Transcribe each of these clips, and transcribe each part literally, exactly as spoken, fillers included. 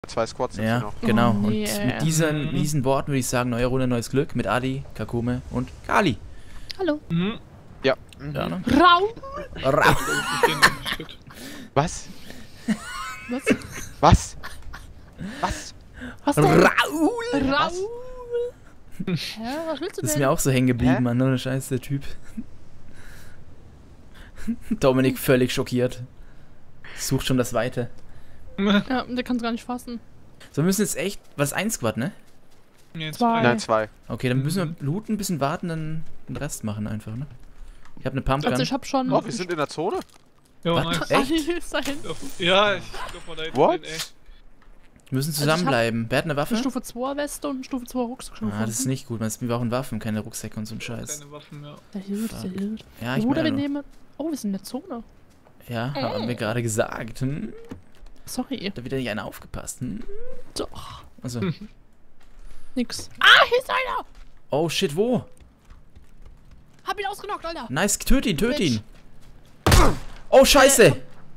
Zwei Squads sind Ja, noch. genau. Oh, nee, und äh, mit diesen, diesen Worten würde ich sagen, neue Runde, neues Glück mit Adi, Kakome und Kali. Hallo. Mhm. Ja. Mhm. Ja, ne? Raum! Ra Was? Was? Was? Was? Was denn? Raul! Raum! Hä, was willst du denn? Das ist mir auch so hängen geblieben, Hä? Mann. Ohne Scheiß, der Typ. Dominik völlig schockiert. Sucht schon das Weite. Ja, der kann es gar nicht fassen. So, wir müssen jetzt echt. Was, ein Squad, ne? Jetzt Zwei. Nein, zwei. Okay, dann müssen wir looten, ein bisschen warten, dann den Rest machen einfach, ne? Ich habe eine Pumpgun. Also ich hab schon... Oh, wir sind in der Zone? Ja, Was? nice. Echt? Adi ist dahin. Ja, ich glaub mal da hinten What? rein, ey. Wir müssen Also ich zusammenbleiben. Wer hat eine Waffe? Eine Stufe zwei Weste und eine Stufe zwei Rucksack schon Ah, das ist nicht gut. Wir brauchen Waffen, keine Rucksäcke und so ein Scheiß. Keine Waffen, ja. Der hilft, der hilft. Ja, ich Oder wir meine. nehmen... Oh, wir sind in der Zone. Ja, haben wir gerade gesagt. Hm? Sorry. Da wieder nicht einer aufgepasst. Hm? Doch. Also. Nix. Ah, hier ist einer! Oh shit, wo? Hab ihn ausgenockt, Alter. Nice, töt ihn, töt Bitch. ihn. Oh scheiße!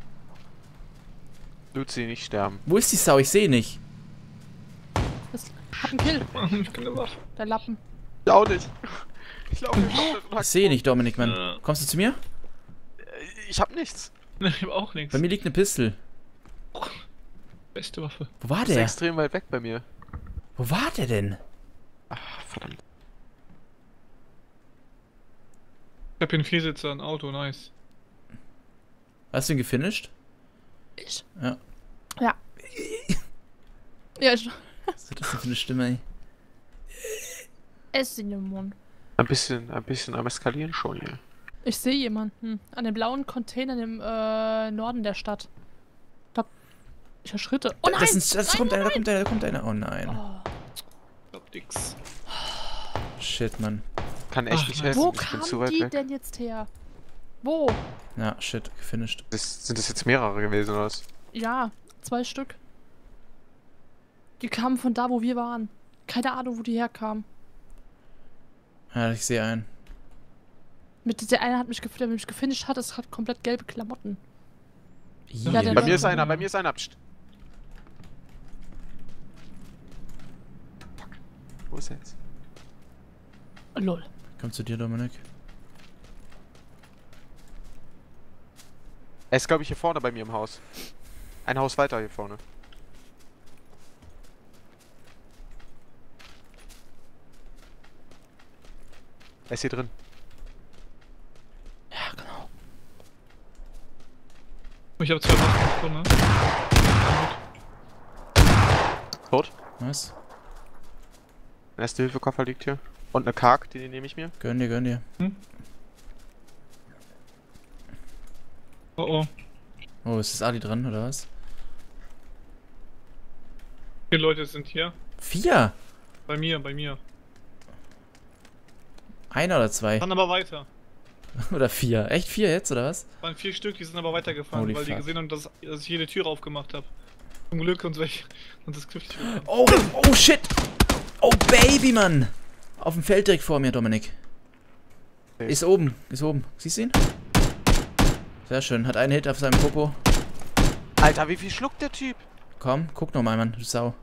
Luzi, nicht sterben. Wo ist die Sau? Ich sehe nicht. Das hab einen Kill. Ich kann eine Waffe. Der Lappen. Ich auch nicht. Ich glaube nicht. Ich sehe nicht, Dominik, Mann. Ja. Kommst du zu mir? Ich hab nichts. Ich hab auch nichts. Bei mir liegt eine Pistole. Beste Waffe. Wo war Das ist der? extrem weit weg bei mir. Wo war der denn? Ach, verdammt. Ich hab hier einen Viersitzer, ein Auto, nice. Hast du ihn gefinisht? Ich? Ja. Ja. Ja, ich... Was ist das denn für eine Stimme, ey? Es ist in dem Mund. Ein bisschen, ein bisschen am Eskalieren schon hier. Ich sehe jemanden. An dem blauen Container im äh, Norden der Stadt. Ich glaub, ich höre Schritte. Oh nein! Das, ist, das nein, kommt nein, einer, da nein. kommt einer, da kommt einer. Oh nein. Oh. Ich glaub nix. Shit, Mann. Kann echt Ach, nicht Mann. helfen. Wo Ich bin zu kamen weit die weg. denn jetzt her? Wo? Ja, shit, gefinisht. Das, sind das jetzt mehrere gewesen oder was? Ja, zwei Stück. Die kamen von da, wo wir waren. Keine Ahnung, wo die herkamen. Ja, ich sehe einen. Mit der eine hat mich, gef der mich gefinisht hat, es hat komplett gelbe Klamotten. Hier. Ja, der Bei Ja. mir ist einer, bei mir ist einer. Psst. Fuck. Wo ist er jetzt? Lol. Komm zu dir, Dominik. Er ist, glaube ich, hier vorne bei mir im Haus. Ein Haus weiter hier vorne. Er ist hier drin. Ja, genau. Ich hab zwei Waffen bekommen, ne? Tot. Was? Der erste Hilfekoffer liegt hier. Und eine Kark, die nehme ich mir. Gönn dir, gönn dir. Oh oh. Oh, ist das Ali dran, oder was? Vier Leute sind hier. Vier? Bei mir, bei mir. Einer oder zwei? Fahren aber weiter. Oder vier? Echt vier jetzt, oder was? Waren vier Stück, die sind aber weitergefahren, Holy weil die fuck. gesehen haben, dass, dass ich jede Tür aufgemacht habe. Zum Glück und weg. Und das Griff. Oh, oh shit! Oh Baby, Mann! Auf dem Feld direkt vor mir, Dominik. Okay. Ist oben, ist oben. Siehst du ihn? Sehr schön. Hat einen Hit auf seinem Popo. Alter, wie viel schluckt der Typ? Komm, guck nochmal, Mann, du Sau.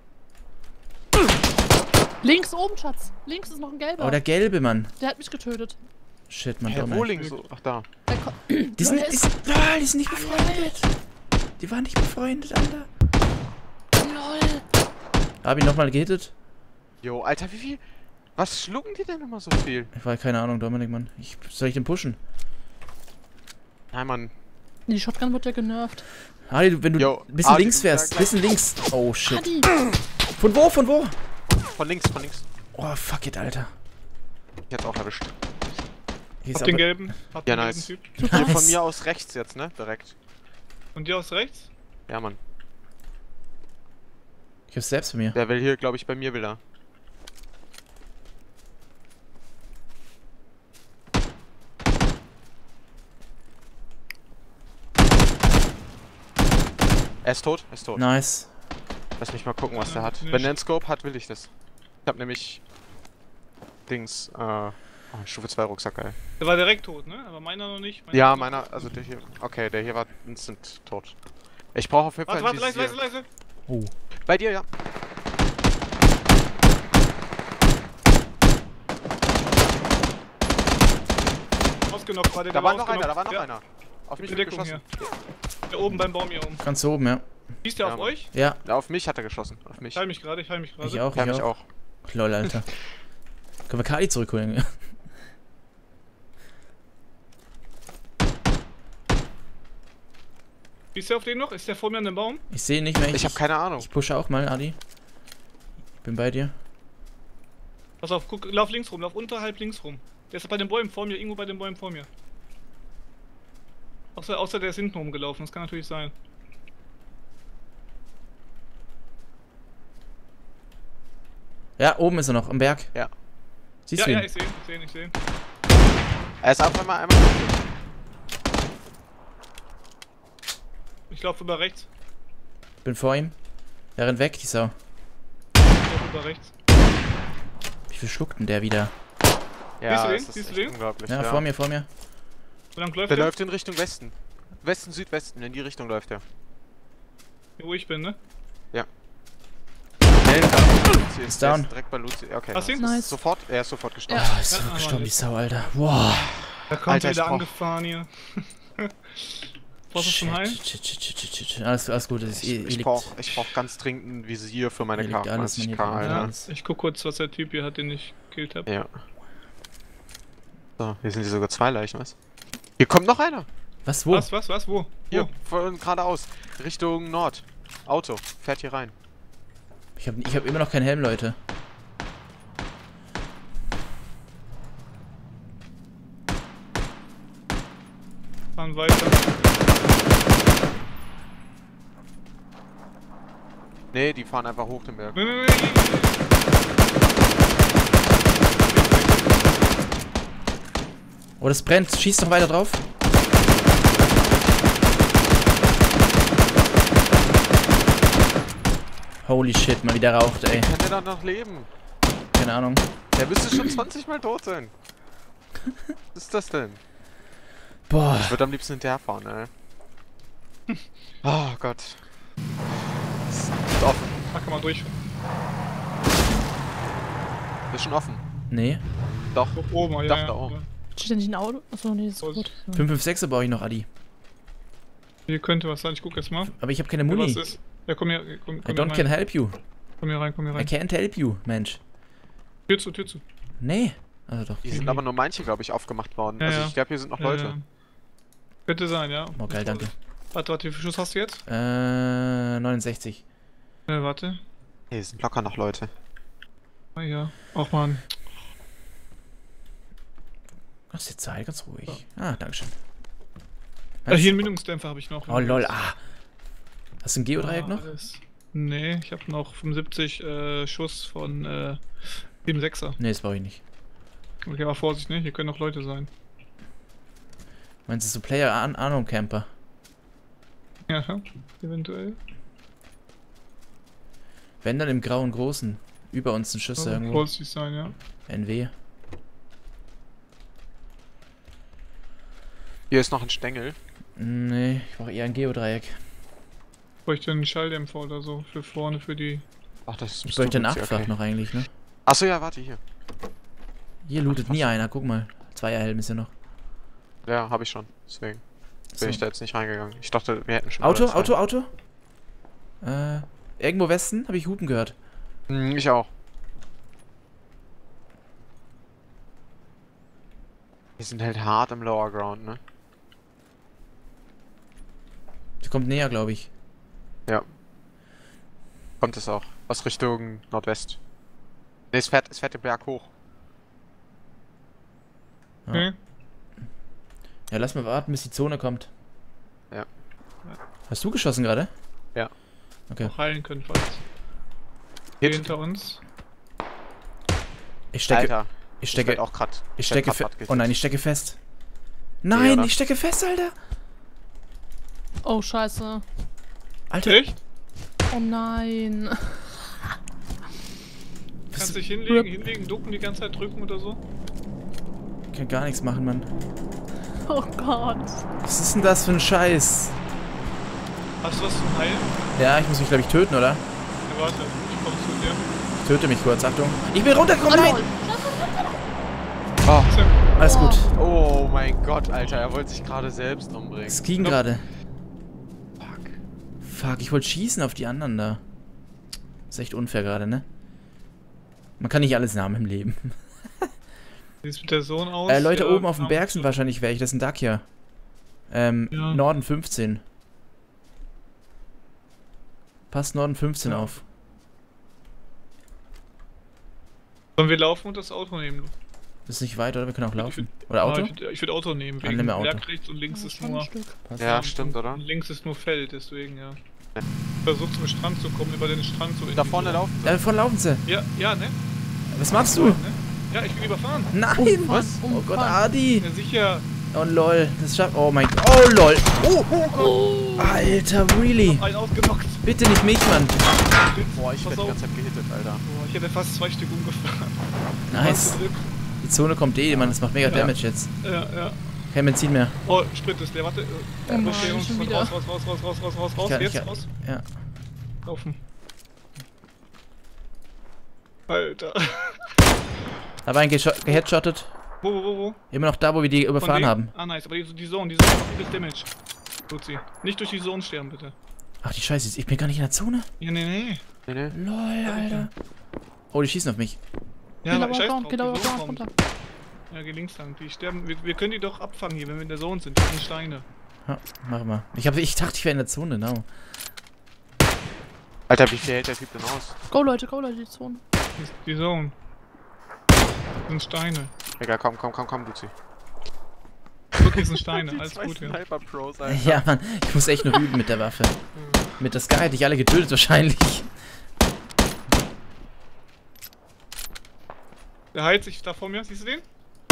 Links oben, Schatz. Links ist noch ein gelber. Oh, der gelbe, Mann. Der hat mich getötet. Shit, Mann, Herr Dominik. Wohling so. Ach da. Der ko- Die sind, Der die, ist- sind, ah, die sind nicht befreundet. Die waren nicht befreundet, Alter. Lol. Hab ihn nochmal gehittet? Jo, Alter, wie viel? Was schlucken die denn immer so viel? Ich war keine Ahnung, Dominik, Mann. Ich, soll ich den pushen? Nein, Mann. Die Shotgun wird ja genervt. Ali, du, wenn du Jo, ein bisschen Ali, links du- fährst, gleich- bisschen links. Oh, shit. Adi! Von wo, von wo? Von links, von links. Oh, fuck it, Alter. Ich hab's auch erwischt. Hier ist Hab den aber- gelben. Hab Ja, den nice. gelben Typ. Hier Nice. von mir aus rechts jetzt, ne? Direkt. Und die aus rechts? Ja, Mann. Ich hab's selbst bei mir. Der will hier, glaube ich, bei mir will er. Er ist tot, er ist tot. Nice. Lass mich mal gucken, was der hat. Nicht. Wenn der einen Scope hat, will ich das. Ich hab nämlich Dings, äh, oh, Stufe zwei Rucksack, geil. Der war direkt tot, ne? Aber meiner noch nicht. Meiner Ja, noch meiner, nicht. also der hier, okay, der hier war instant tot. Ich brauche auf jeden Warte, Fall warte, ein leise, Visier. leise, leise. Oh. Bei dir, ja. Ausgenockt gerade. Da war noch einer, da war noch ja. einer. Auf mich Die wird Deckung geschossen. hier. Da oben beim Baum hier oben. Ganz oben, ja. Schießt der Ja, auf Mann. euch? Ja, Ja, auf mich hat er geschossen. Auf mich. Ich heil mich gerade, ich heil mich gerade. ich auch, Ja, ich mich auch. auch. Lol, Alter. Können wir Kali zurückholen? Schießt der auf den noch? Ist der vor mir an dem Baum? Ich sehe nicht mehr. Ich habe keine Ahnung. Ich pushe auch mal, Adi. Ich bin bei dir. Pass auf, guck, lauf links rum, lauf unterhalb links rum. Der ist bei den Bäumen vor mir, irgendwo bei den Bäumen vor mir. Außer, außer der ist hinten rumgelaufen, das kann natürlich sein. Ja, oben ist er noch, am Berg. Ja. Siehst Ja, du ihn? ja, ich sehe ihn, ich sehe ihn, ich sehe ihn. Er ist auf einmal einmal. Ich laufe über rechts. Bin vor ihm. Er rennt weg, die Sau. Ich laufe über rechts. Wie viel schluckt denn der wieder? Ja, Siehst du den? es ist Siehst du echt den? unglaublich. Ja, Ja, vor mir, vor mir. Wo lang läuft Der der? läuft in Richtung Westen. Westen, Südwesten, in die Richtung läuft er. Hier, wo ich bin, ne? Nee, Luzi Ist der down. Direkt bei Luzi. Okay. Hast du ihn? das ist Nice. Sofort, er ist sofort gestorben. Oh, ist Ja, so aber gestorben, die jetzt- Sau, Alter. Wow. Da kommt Alter, er ich wieder brauch- angefahren hier. Brauchst du zum Heilen? Shit, shit, shit, shit, shit. Alles, alles gut, das ist eh, Ich, ich liegt. brauch, ich brauch ganz dringend ein Visier für meine Hier liegt K alles, achtundzwanzig Mann, K, hier liegt Alter. alles. Ich guck kurz, was der Typ hier hat, den ich gekillt habe. Ja. So, hier sind hier sogar zwei Leichen, was? Hier kommt noch einer. Was, wo? Was, was, was, wo? Hier, Wo? von geradeaus. Richtung Nord. Auto. Fährt hier rein. Ich hab, ich hab immer noch keinen Helm, Leute. Fahren weiter. Nee, die fahren einfach hoch den Berg. Nee, nee, nee, nee, nee. Oh, das brennt. Schieß doch weiter drauf. Holy shit, mal wieder raucht, ey. Kann der da noch leben? Keine Ahnung. Der müsste schon zwanzig Mal tot sein. Was ist das denn? Boah. Ich würde am liebsten hinterherfahren, ey. Oh Gott. Ist offen. Da kann man durch. Ist schon offen. Nee. Doch. Hoch oben, ja, Doch, ja. da oben. ja. Steht da nicht ein Auto? Achso, nee, das ist Was? gut. fünf fünf sechser brauche ich noch, Adi. Hier könnte was sein, ich guck jetzt mal. Aber ich habe keine Ja, Muni. was ist? Ja, komm hier, komm, I komm don't hier can rein. help you. Komm hier rein, komm hier I rein. can't help you, Mensch. Tür zu, Tür zu. Nee. Also doch. Hier sind aber nur manche, glaube ich, aufgemacht worden. Ja, also ja. ich glaube, hier sind noch Ja, Leute. ja. Könnte sein, ja. Oh, geil, danke. Warte, warte, wie viel Schuss hast du jetzt? Äh, neunundsechzig. Äh, warte. Hey, hier sind locker noch Leute. Ah ja. Ach man. Hast du Zeit, ganz ruhig. Ah, dankeschön. Äh, hier einen Mündungsdämpfer habe ich noch. Oh, lol, ah. Hast du ein Geodreieck Ah, noch? alles. Nee, ich habe noch fünfundsiebzig äh, Schuss von äh, sieben sechser. Nee, das brauche ich nicht. Okay, aber Vorsicht, ne? Hier können noch Leute sein. Meinst du so Player An Ahnung Camper? Ja, eventuell. Wenn dann im grauen Großen. Über uns ein Schuss Aber irgendwo. vorsichtig sein, ja. N W. Hier ist noch ein Stängel. Nee, ich brauche eher ein Geodreieck. Bräuchte einen Schalldämpfer oder so für vorne, für die. Ach, das ist Ich bräuchte ein Luzi, Achtfach okay. noch eigentlich, ne? Achso, ja, warte, hier. Hier lootet nie einer, guck mal. Zweierhelm ist ja noch. Ja, habe ich schon. Deswegen bin So. ich da jetzt nicht reingegangen. Ich dachte, wir hätten schon. Auto, alle zwei. Auto, Auto? Äh, irgendwo Westen habe ich Hupen gehört. Hm, ich auch. Wir sind halt hart im Lower Ground, ne? Der kommt näher, glaube ich. Ja. Kommt es auch. Aus Richtung Nordwest. Ne, es fährt, es fährt den Berg hoch. Ja. Okay. Ja, lass mal warten, bis die Zone kommt. Ja. Hast du geschossen gerade? Ja. Okay. Auch heilen können, falls. Hier hinter uns. Ich stecke. Alter, ich ich stecke. werd auch grad. Ich werd stecke grad fest. grad Oh nein, gekillt. ich stecke fest. Nein, oder? ich stecke fest, Alter. Oh, scheiße. Alter. Echt? Oh nein. Kannst dich hinlegen, hinlegen, ducken, die ganze Zeit drücken oder so? Ich kann gar nichts machen, Mann. Oh Gott. Was ist denn das für ein Scheiß? Hast du was zum Heilen? Ja, ich muss mich, glaube ich, töten, oder? Ja, warte. Ich komm zu dir. Ich töte mich kurz, Achtung. Ich bin runtergekommen, Oh, nein! lol. Oh. Alles gut. Oh mein Gott, Alter, er wollte sich gerade selbst umbringen. Es ging Nope. gerade. Fuck. Fuck, ich wollte schießen auf die anderen da. Ist echt unfair gerade, ne? Man kann nicht alles haben im Leben. Wie sieht's mit der Sohn aus? Äh, Leute Ja, oben auf dem haben- Berg sind wahrscheinlich welche. Das ist ein Dacia. Ähm, Ja. Norden fünfzehn. Passt Norden fünfzehn Ja. auf. Sollen wir laufen und das Auto nehmen? Das ist nicht weit, oder? Wir können auch laufen. Ich Oder Auto? Ah, ich würd- ich würde Auto nehmen, Dann wegen nehmen wir Auto. Berg rechts und links Ja, ist schon ein nur... Stück. Passt. Ja, stimmt, oder? Und links ist nur Feld, deswegen, ja. Versucht zum Strand zu kommen, über den Strand zu... Da vorne laufen. Da vorne laufen sie. Ja, ja, ne? Was machst du? Ne? Ja, ich will überfahren. Nein! Umfahren, Was? Oh Gott, umfahren. Adi! Ja, sicher. Oh lol, das schafft. Oh mein Gott. Oh lol! Oh, oh Gott! Alter, really? Einen ausgenockt. Bitte nicht mich, Mann! Boah, ich Pass werde die auf. ganze Zeit gehittet, Alter. Boah, ich hätte fast zwei Stück umgefahren. Nice. Hast du Glück? Die Zone kommt eh, Mann, das macht mega Ja. Damage jetzt. Ja, ja. Kein Benzin mehr. Oh, Sprit ist leer, warte. Oh nein, Los, Jungs, schon raus, wieder. raus, raus, raus, raus, raus, raus, raus, kann- ich jetzt kann- raus. Ja. Laufen. Alter. Da war ein gescho- geheadshottet. Wo, wo, wo, wo? Immer noch da, wo wir die Von überfahren wem? haben. Ah, nice, aber die, die Zone, die Zone macht übelst Damage. Tut sie. Nicht durch die Zone sterben, bitte. Ach, die Scheiße, ich bin gar nicht in der Zone. Ja, nee, nee. Nee, nee. Lol, Alter. Oh, die schießen auf mich. Ja, Geht aber aber scheiß down, drauf, geht die aber Zone down, kommt. runter. Ja, geh links lang. Die sterben. Wir, wir können die doch abfangen hier, wenn wir in der Zone sind. Die sind Steine. Ja, machen wir. Ich, hab, ich dachte, ich wäre in der Zone, genau. Alter, wie viel hält der Typ denn aus? Go, Leute, go, Leute, die Zone. Die, die Zone. Das sind Steine. Egal, komm, komm, komm, komm, Luzi. Wirklich sind Steine. Alles gut, ja. Sniper Pros, Alter. Ja, Mann, ich muss echt noch üben mit der Waffe. Mit der Sky hätte ich alle getötet wahrscheinlich. Der heilt sich da vor mir. Siehst du den?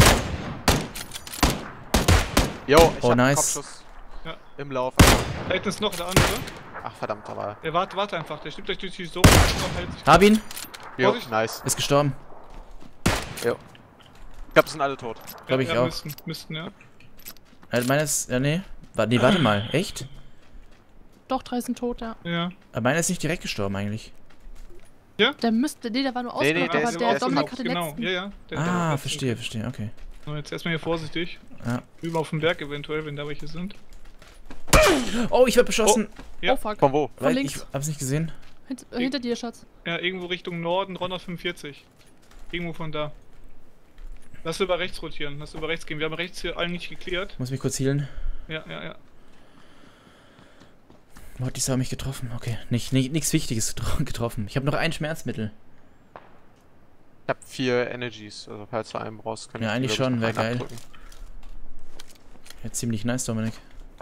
Jo, ich Oh, hab einen nice. Kopfschuss. Ja. Im Lauf. Da hinten ist noch der andere. Ach, verdammt, aber... Der warte, warte einfach. Der stimmt gleich durch die Zone und heilt sich. Hab ihn. Jo, Vorsicht. nice. Ist gestorben. Jo. Ich glaub, das sind alle tot. Glaub ich ja, auch. Müssten, müssten, ja. Äh, meines. Ja, nee. Warte, nee, warte mal. Echt? Doch, drei sind tot, ja. Ja. Aber meiner ist nicht direkt gestorben eigentlich. Der müsste, nee, der war nur Nee, nee, ausgenockt, der aber ist- der der ist Dominik gekauft, hat den Genau, letzten. ja, ja. Der- der Ah, letzte. verstehe, verstehe, okay. So, jetzt erstmal hier vorsichtig. Ja. Üben auf dem Berg eventuell, wenn da welche sind. Oh, ich werd beschossen. Ja. Oh, fuck. Von wo? Von Weil links. Ich hab's nicht gesehen. Hint, äh, hinter dir, Schatz. Ja, irgendwo Richtung Norden, dreihundertfünfundvierzig. Irgendwo von da. Lass über rechts rotieren, lass über rechts gehen. Wir haben rechts hier eigentlich geklärt. Muss mich kurz healen. Ja, ja, ja. Wo hat die Sau mich getroffen? Okay, nicht, nicht, nichts Wichtiges getro- getroffen. Ich habe noch ein Schmerzmittel. Ich hab vier Energies, also falls du einen brauchst, kann Ja, ich eigentlich dir, glaub schon, ich, noch wär einen geil. abdrücken. Ja, ziemlich nice, Dominik.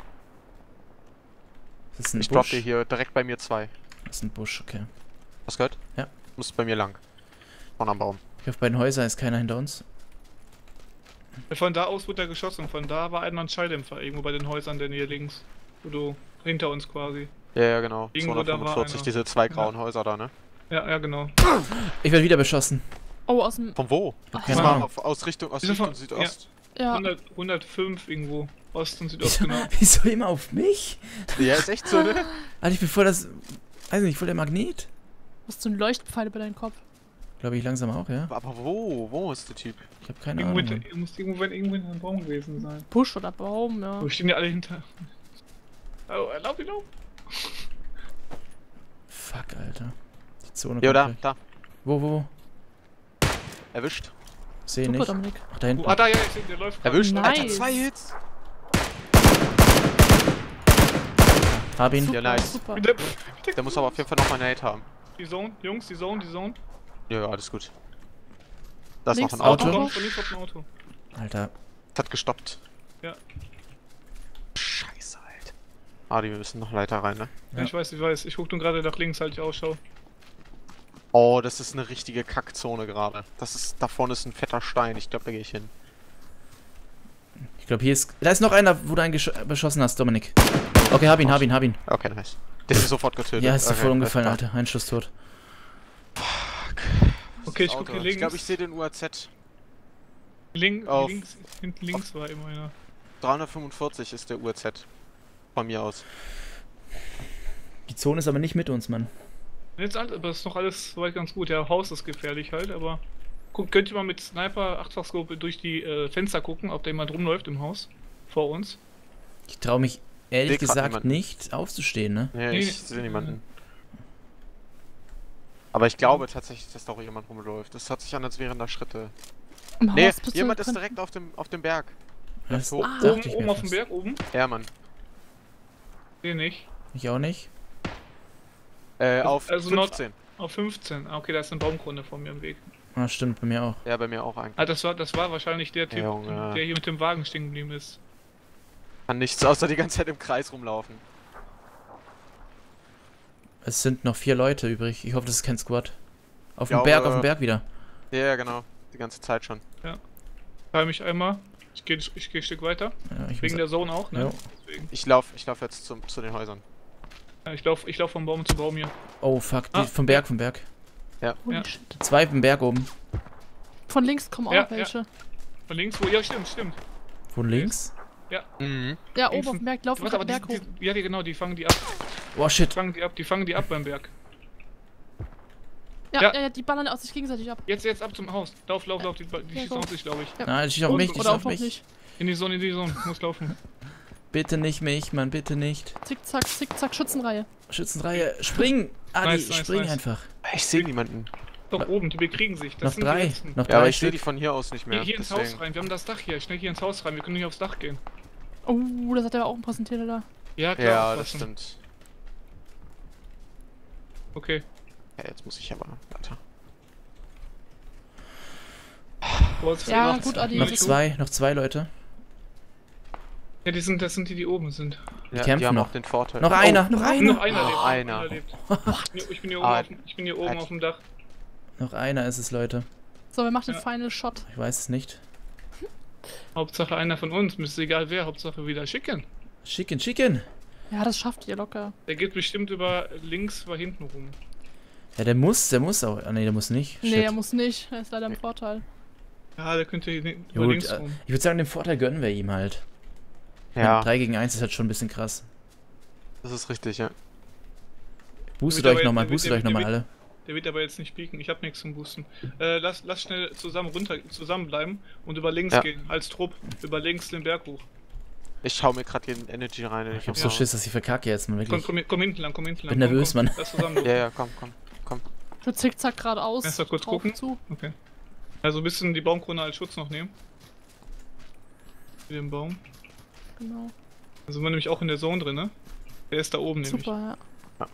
Das ist ein Ich drop Busch. dir hier direkt bei mir zwei. Das ist ein Busch, okay. Hast du gehört? Ja. Musst bei mir lang. Vorne am Baum. Ich hoffe, bei den Häusern ist keiner hinter uns. Von da aus wurde er geschossen. Von da war einmal ein Schalldämpfer, irgendwo bei den Häusern der Nähe links. Wo du hinter uns quasi. Ja, ja, genau. Irgendwo da war zweihundertfünfundvierzig, einer. diese zwei grauen Häuser da, ne? Ja, ja, genau. Ich werde wieder beschossen. Oh, aus dem. Von wo? Ach, Keine Das Ahnung. war auf, aus Richtung, aus Die sind Richtung von- Südost. ja. hundert, hundertfünf irgendwo. Ost und Südost, Wieso, genau. wieso immer auf mich? Ja, ist echt so, ne? Alter, ich bin voll das. Weiß nicht, voll der Magnet. Hast du einen Leuchtpfeil über deinen Kopf? Glaube ich langsam auch, ja? Aber wo? Wo ist der Typ? Ich habe keine Irgendwo, Ahnung. hinter, muss irgendwo, irgendwo hinter einem Baum gewesen sein. Busch oder Baum, ja. Wo stehen die alle hinter? Oh, erlaub ihn auf. Fuck, Alter. Die Zone Jo, kommt da, gleich. da. Wo, wo, wo? Erwischt. Seh Super, nicht. Dominik. Ach, da hinten. Oh, ah, da, ja, ich sehe, der läuft gerade. Erwischt. Nice. Alter, zwei Hits. Hab ihn. Super, Ja, nice. super. Wieder- Der muss aber auf jeden Fall noch mal eine Hit haben. Die Zone, Jungs, die Zone, die Zone. Ja, ja, alles gut. Da ist Links noch ein Auto. Auto. Kommt von links auf ein Auto. Alter. Das hat gestoppt. Ja. Scheiße, Alter. Adi, wir müssen noch Leiter rein, ne? Ja. Ich weiß, ich weiß. Ich guck nun gerade nach links, halt ich Ausschau. Oh, das ist eine richtige Kackzone gerade. Das ist, da vorne ist ein fetter Stein. Ich glaube, da gehe ich hin. Ich glaube, hier ist. Da ist noch einer, wo du einen gesch beschossen hast, Dominik. Okay, hab ihn, hab ihn, hab ihn. Okay, nice. Der ist sofort getötet. Ja, ist dir okay, voll umgefallen, alles klar. Alter. Ein Schuss tot. Okay, ich Das guck Auto. hier Ich links. glaube, ich sehe den U A Z. Link, Auf- links, hinten links war immer einer. dreihundertfünfundvierzig ist der U A Z. Von mir aus. Die Zone ist aber nicht mit uns, Mann. Jetzt alt, aber ist noch alles soweit ganz gut. Ja, Haus ist gefährlich halt, aber guck, könnt ihr mal mit Sniper achtfachscope durch die äh, Fenster gucken, ob da jemand rumläuft im Haus vor uns. Ich traue mich ehrlich Seh grad gesagt niemanden. nicht aufzustehen, ne? Nee, Nee, ich sehe niemanden. Aber ich glaube tatsächlich, dass da auch jemand rumläuft. Das hört sich an, als wären da Schritte. Im Nee, Haus bist du jemand ist drin. direkt auf dem, auf dem Berg. Das hoch. dachte Oben, ich oben mir auf dem fast. Berg, oben? Ja, Mann. Nee, nicht. Ich auch nicht. Äh, auf Also Nord- fünfzehn. Auf fünfzehn. Ah, okay, da ist eine Baumkrone vor mir im Weg. Ah, stimmt, bei mir auch. Ja, bei mir auch eigentlich. Ah, das war, das war wahrscheinlich der Typ, Junge. der hier mit dem Wagen stehen geblieben ist. Kann nichts außer die ganze Zeit im Kreis rumlaufen. Es sind noch vier Leute übrig. Ich hoffe, das ist kein Squad. Auf dem Ja, Berg, aber- auf dem Berg wieder. Ja, ja, genau. Die ganze Zeit schon. Teil mich einmal. Ich gehe ich geh ein Stück weiter. Ja, ich Wegen muss, der Zone auch, ne? Jo. Deswegen. Ich lauf, ich lauf jetzt zum, zu den Häusern. Ja, ich lauf, ich lauf von Baum zu Baum hier. oh fuck, die, Ah. vom Berg, vom Berg. Holy Ja. shit. Zwei vom Berg oben. Von links kommen auch Ja, noch welche. Von links, wo? Ja, stimmt, stimmt. Von links? Mhm. Ja, Links oben auf dem Berg, die laufen Warte, gerade aber den die, Berg hoch. die, ja, die, genau, die fangen die ab. Oh shit. Die fangen die ab, die fangen die ab beim Berg. Ja, ja. ja, ja, die ballern aus sich gegenseitig ab. Jetzt, jetzt ab zum Haus. Lauf, lauf, lauf, die, die Ja, schießen go. auf sich, glaube ich. Nein, das schießt auf Und- mich, die Oder schießt auch auf noch mich. nicht. In die Zone, in die Zone. Muss laufen. Bitte nicht mich, Mann, bitte nicht. Zickzack, zickzack, Schützenreihe. Schützenreihe, spring! Adi, Nice, nice, spring nice. einfach. Ich sehe niemanden. Doch, oben, die bekriegen sich. Das Noch sind die drei, letzten. noch Ja, aber drei ich sehe die Stück. von hier aus nicht mehr. Hier, hier ins deswegen. Haus rein. Wir haben das Dach hier. Schnell hier ins Haus rein. Wir können nicht aufs Dach gehen. Oh, das hat er auch ein Präsentierter da. Ja, klar. Ja, das aufpassen. stimmt. Okay. Ja, jetzt muss ich aber weiter. Wo ist Ja, noch- gut, Adi. Noch Nicht zwei, noch zwei Leute. Ja, die sind, das sind die, die oben sind. Ja, kämpfen die haben noch. auch den Vorteil. Noch einer, noch Noch einer. einer Noch lebt. einer. lebt. Ich bin hier oben, Ah, auf, dem- ich bin hier oben halt. auf dem Dach. Noch einer ist es, Leute. So, wer macht den Ja. Final Shot? Ich weiß es nicht. Hauptsache einer von uns. Mir ist egal wer. Hauptsache wieder schicken. Chicken, Chicken. Ja, das schafft ihr locker. Der geht bestimmt über links, über hinten rum. Ja, der muss, der muss auch. Ah, nee, der muss nicht. Nee, Shit. er muss nicht. Er ist leider im Vorteil. Ja, der könnte hier über Gut, links äh, rum. ich würde sagen, den Vorteil gönnen wir ihm halt. Ja, drei gegen eins ist halt schon ein bisschen krass. das ist richtig, ja. Boostet Der euch wird nochmal, aber- boostet der- euch der nochmal wird- alle. Der wird aber jetzt nicht pieken. Ich habe nichts zum Boosten. Äh, lass, lass schnell zusammen runter, zusammenbleiben und über links Ja. gehen. Als Trupp. Über links den Berg hoch. Ich schau mir gerade den Energy rein. Ich hab hab so Schiss, dass ich verkacke jetzt mal Komm, wirklich. komm, komm hinten lang, komm hinten lang. Bin komm, nervös, komm. Mann. Lass zusammen. Ja, ja, komm, komm, komm. Ich würde zickzack geradeaus. Erst mal kurz drauf gucken. Zu. Okay. Also ein bisschen die Baumkrone als Schutz noch nehmen. Für den Baum. Genau. Da sind wir nämlich auch in der Zone drin, ne? Der ist da oben nämlich. Super, ja.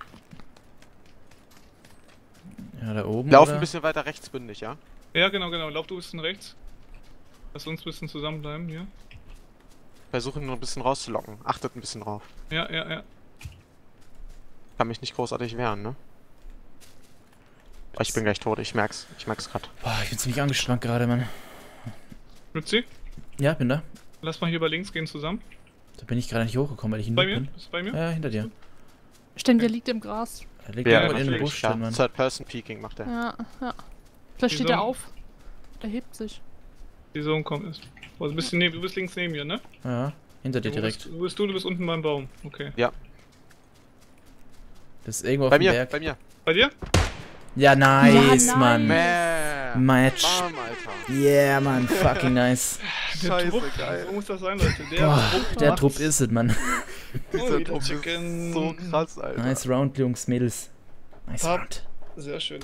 Ja, da oben. Lauf oder? ein bisschen weiter rechts bündig, ja? Ja, genau, genau. Lauf du ein bisschen rechts. Lass uns ein bisschen zusammenbleiben hier. Versuchen nur ein bisschen rauszulocken. Achtet ein bisschen drauf. Ja, ja, ja. Kann mich nicht großartig wehren, ne? Aber ich bin gleich tot, ich merk's. Ich merk's grad. Boah, ich bin ziemlich angespannt gerade, Mann. Lützi, Ja, bin da. lass mal hier über links gehen zusammen. Da bin ich gerade nicht hochgekommen, weil ich in Bei Loop mir? bin. Bist du bei mir? Ja, hinter dir. Stimmt, der liegt im Gras. Er liegt Ja, irgendwo in dem natürlich, Busch Ja, drin, Mann. Third-Person-Peeking macht er. Ja, ja. Vielleicht steht Wieso? er auf. Der hebt sich. Die Zone kommt. Ist. Oh, du, bist neben, du bist links neben mir, ne? Ja, hinter dir Wo direkt. bist, wo bist du? Du bist unten beim Baum. Okay. Das ist irgendwo auf Bei dem mir, Berg. bei mir. Bei dir? Ja, nice, Ja, Mann. nice. Bam. Match. Bam, Alter. Yeah, Mann, fucking nice. Scheiße, Trupp. geil. So muss das sein, Leute. Der Boah, Trupp der macht's. Trupp ist es, Mann. Dieser wieder Trupp ist Chicken. so krass, Alter. Nice Round, Jungs, Mädels. Nice Top. Round. Sehr schön.